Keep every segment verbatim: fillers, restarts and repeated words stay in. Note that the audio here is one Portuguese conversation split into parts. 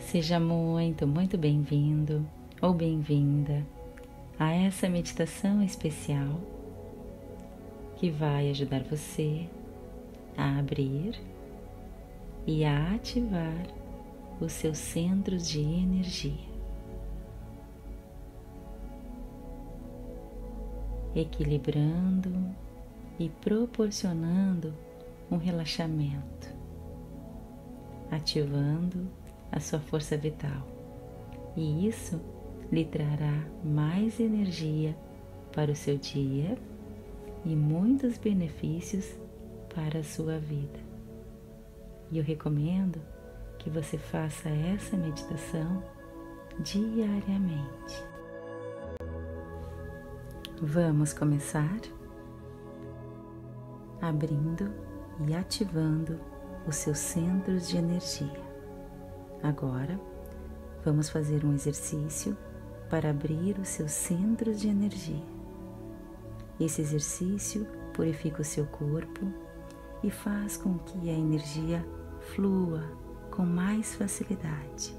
Seja muito, muito bem-vindo ou bem-vinda a essa meditação especial que vai ajudar você a abrir e a ativar os seus centros de energia, equilibrando e proporcionando um relaxamento, ativando a sua força vital, e isso lhe trará mais energia para o seu dia e muitos benefícios para a sua vida. E eu recomendo que você faça essa meditação diariamente. Vamos começar abrindo e ativando os seus centros de energia. Agora, vamos fazer um exercício para abrir os seus centros de energia. Esse exercício purifica o seu corpo e faz com que a energia flua com mais facilidade.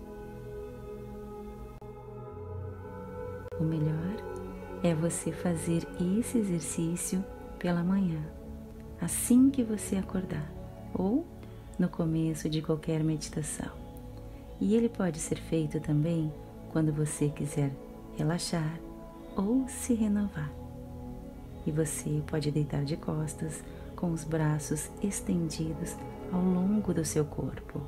O melhor é você fazer esse exercício pela manhã, assim que você acordar, ou no começo de qualquer meditação. E ele pode ser feito também quando você quiser relaxar ou se renovar. E você pode deitar de costas com os braços estendidos ao longo do seu corpo.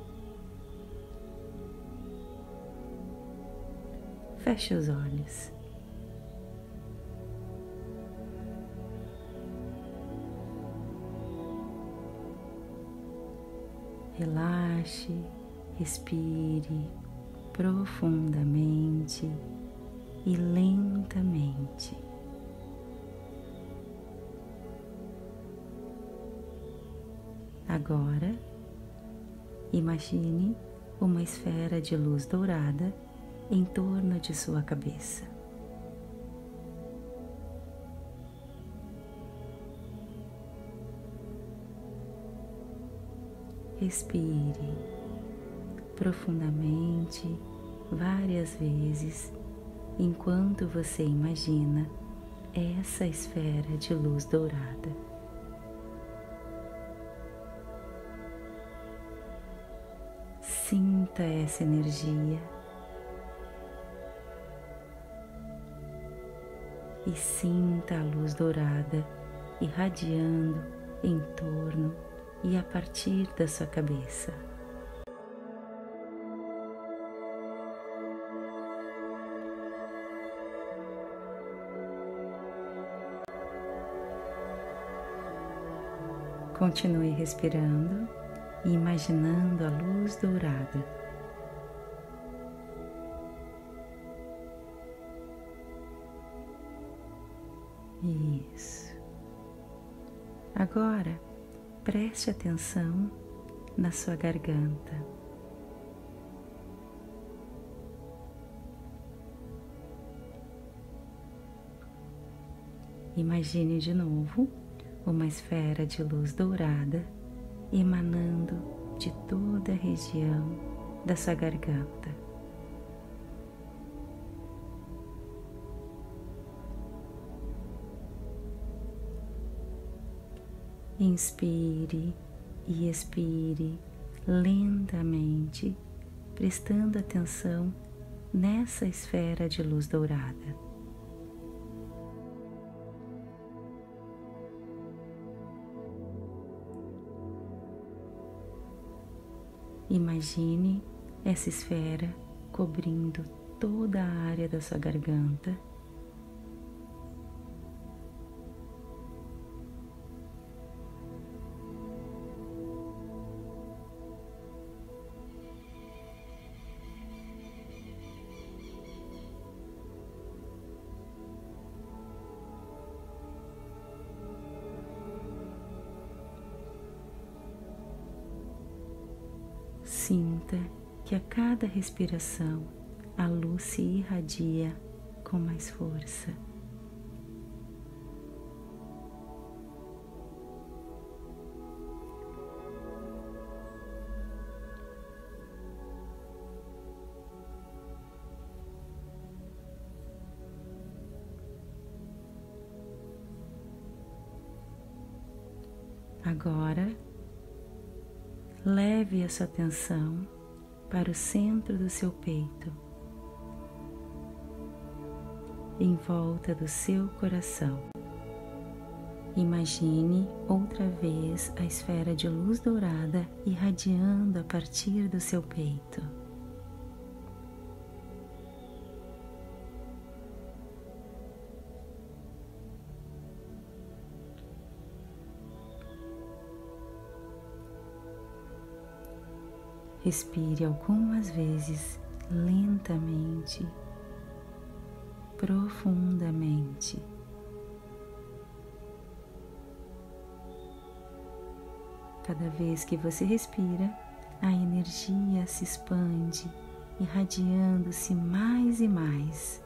Feche os olhos. Relaxe. Respire profundamente e lentamente. Agora, imagine uma esfera de luz dourada em torno de sua cabeça. Respire profundamente várias vezes enquanto você imagina essa esfera de luz dourada. Sinta essa energia e sinta a luz dourada irradiando em torno e a partir da sua cabeça. Continue respirando e imaginando a luz dourada. Isso. Agora, preste atenção na sua garganta. Imagine de novo uma esfera de luz dourada emanando de toda a região da sua garganta. Inspire e expire lentamente, prestando atenção nessa esfera de luz dourada. Imagine essa esfera cobrindo toda a área da sua garganta. Sinta que a cada respiração a luz se irradia com mais força. Agora, leve a sua atenção para o centro do seu peito, em volta do seu coração. Imagine outra vez a esfera de luz dourada irradiando a partir do seu peito. Respire algumas vezes lentamente, profundamente. Cada vez que você respira, a energia se expande, irradiando-se mais e mais.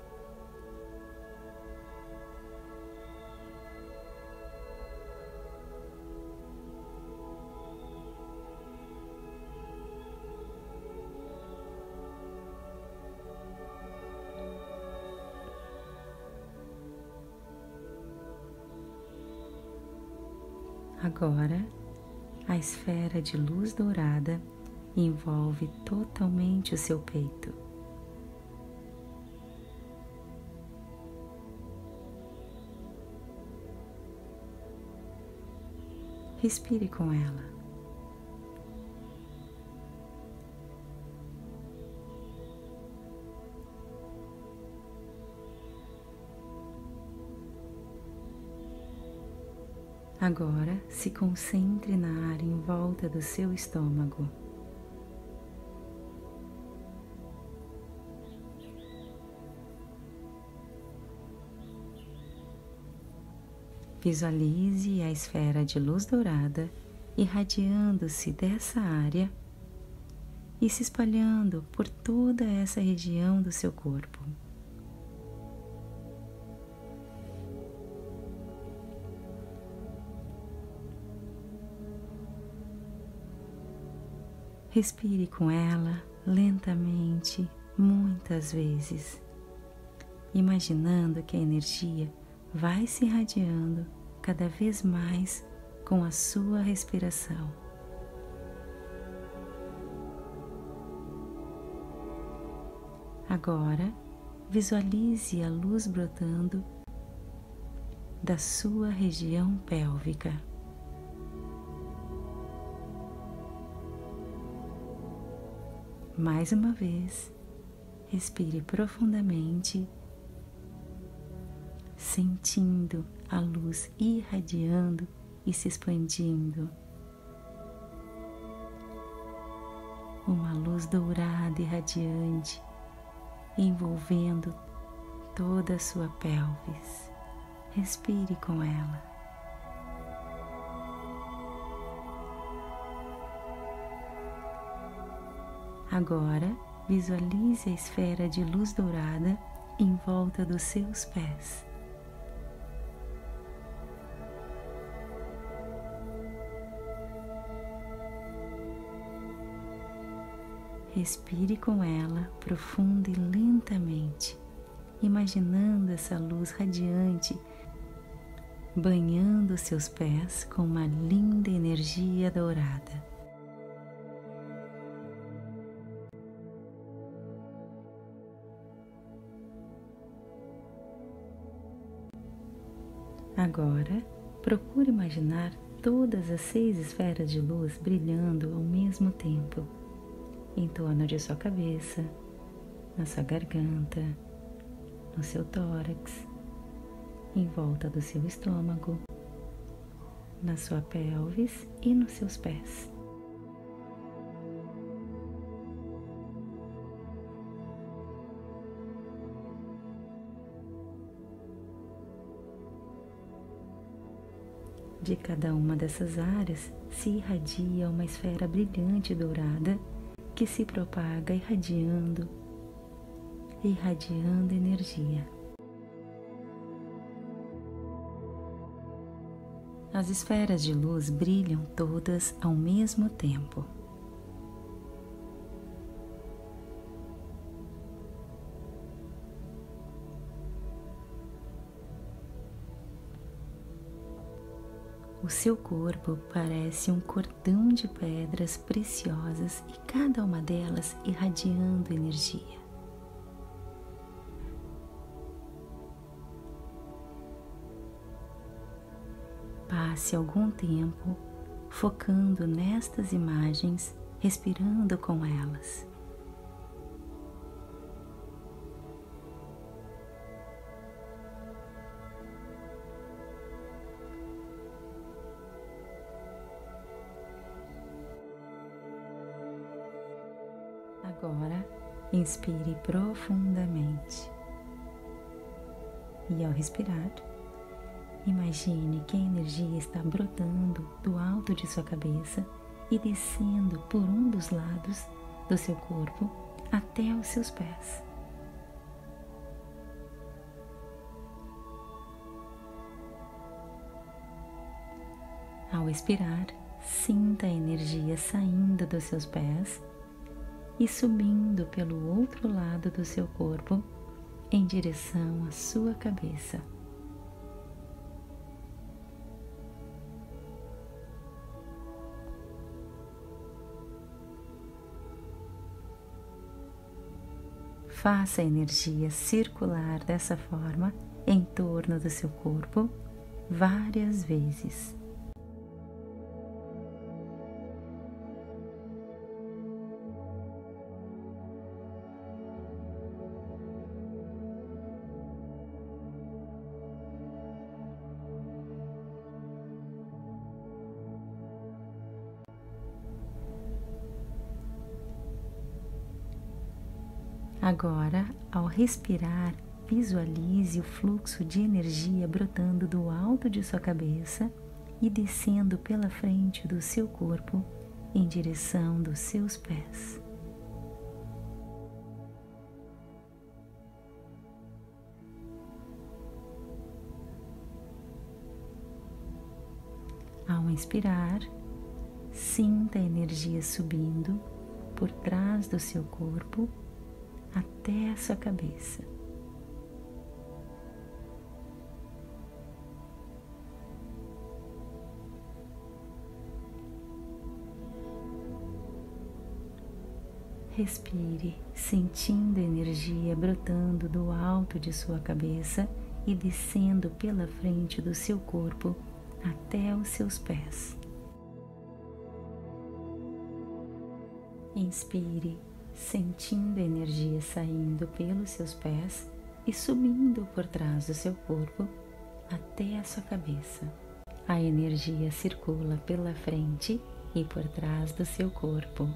Agora, a esfera de luz dourada envolve totalmente o seu peito. Respire com ela. Agora, se concentre na área em volta do seu estômago. Visualize a esfera de luz dourada irradiando-se dessa área e se espalhando por toda essa região do seu corpo. Respire com ela lentamente, muitas vezes, imaginando que a energia vai se irradiando cada vez mais com a sua respiração. Agora, visualize a luz brotando da sua região pélvica. Mais uma vez, respire profundamente, sentindo a luz irradiando e se expandindo. Uma luz dourada e radiante, envolvendo toda a sua pelvis. Respire com ela. Agora, visualize a esfera de luz dourada em volta dos seus pés. Respire com ela profunda e lentamente, imaginando essa luz radiante banhando seus pés com uma linda energia dourada. Agora, procure imaginar todas as seis esferas de luz brilhando ao mesmo tempo, em torno de sua cabeça, na sua garganta, no seu tórax, em volta do seu estômago, na sua pelvis e nos seus pés. De cada uma dessas áreas se irradia uma esfera brilhante dourada que se propaga irradiando, irradiando energia. As esferas de luz brilham todas ao mesmo tempo. O O seu corpo parece um cordão de pedras preciosas e cada uma delas irradiando energia. Passe algum tempo focando nestas imagens, respirando com elas. Agora, inspire profundamente e, ao respirar, imagine que a energia está brotando do alto de sua cabeça e descendo por um dos lados do seu corpo até os seus pés. Ao expirar, sinta a energia saindo dos seus pés e subindo pelo outro lado do seu corpo em direção à sua cabeça. Faça a energia circular dessa forma em torno do seu corpo várias vezes. Agora, ao respirar, visualize o fluxo de energia brotando do alto de sua cabeça e descendo pela frente do seu corpo em direção dos seus pés. Ao inspirar, sinta a energia subindo por trás do seu corpo até a sua cabeça. Respire, sentindo a energia brotando do alto de sua cabeça e descendo pela frente do seu corpo até os seus pés. Inspire, sentindo a energia saindo pelos seus pés e subindo por trás do seu corpo até a sua cabeça. A energia circula pela frente e por trás do seu corpo.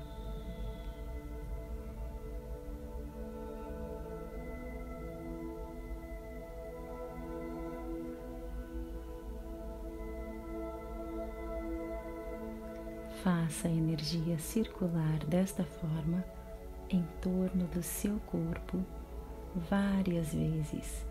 Faça a energia circular desta forma em torno do seu corpo várias vezes.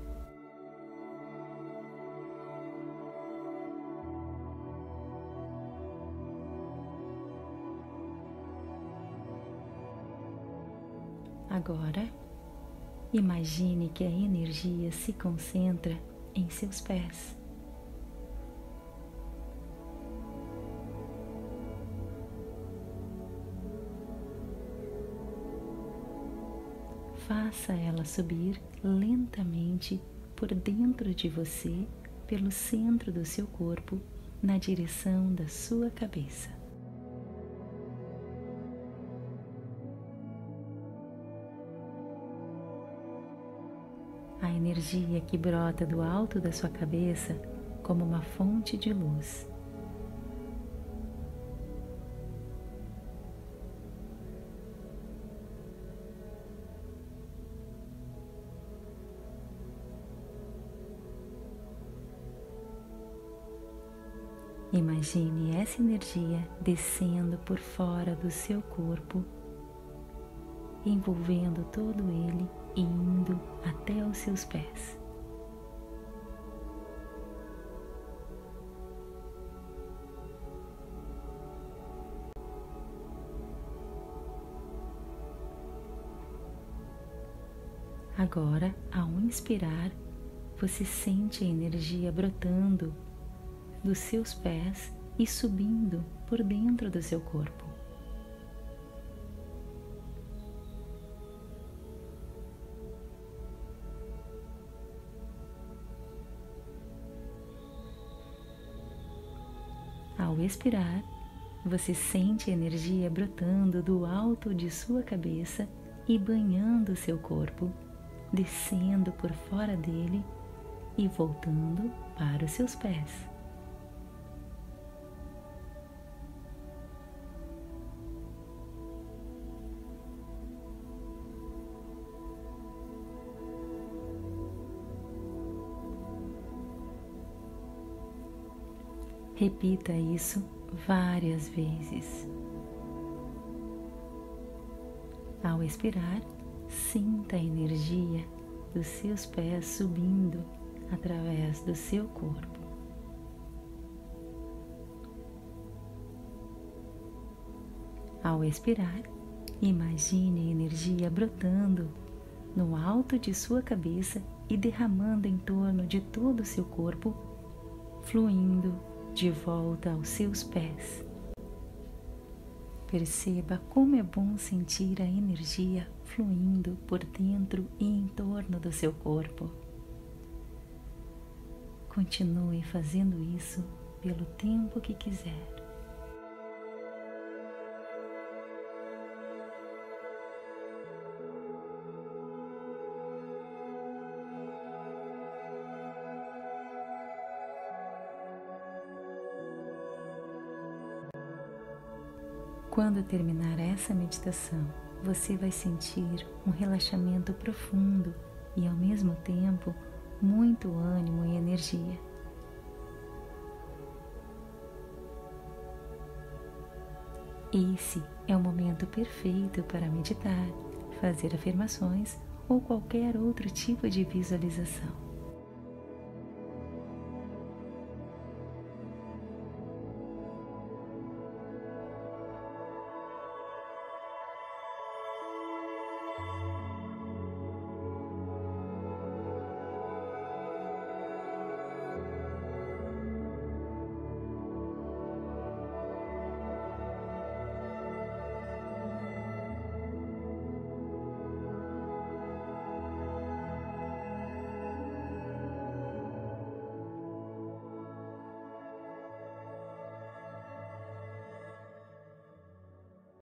Agora, imagine que a energia se concentra em seus pés. Faça ela subir lentamente por dentro de você, pelo centro do seu corpo, na direção da sua cabeça. A energia que brota do alto da sua cabeça como uma fonte de luz. Imagine essa energia descendo por fora do seu corpo, envolvendo todo ele e indo até os seus pés. Agora, ao inspirar, você sente a energia brotando, dos seus pés e subindo por dentro do seu corpo. Ao expirar, você sente a energia brotando do alto de sua cabeça e banhando seu corpo, descendo por fora dele e voltando para os seus pés. Repita isso várias vezes. Ao expirar, sinta a energia dos seus pés subindo através do seu corpo. Ao expirar, imagine a energia brotando no alto de sua cabeça e derramando em torno de todo o seu corpo, fluindo de volta aos seus pés. Perceba como é bom sentir a energia fluindo por dentro e em torno do seu corpo. Continue fazendo isso pelo tempo que quiser. Quando terminar essa meditação, você vai sentir um relaxamento profundo e, ao mesmo tempo, muito ânimo e energia. Esse é o momento perfeito para meditar, fazer afirmações ou qualquer outro tipo de visualização.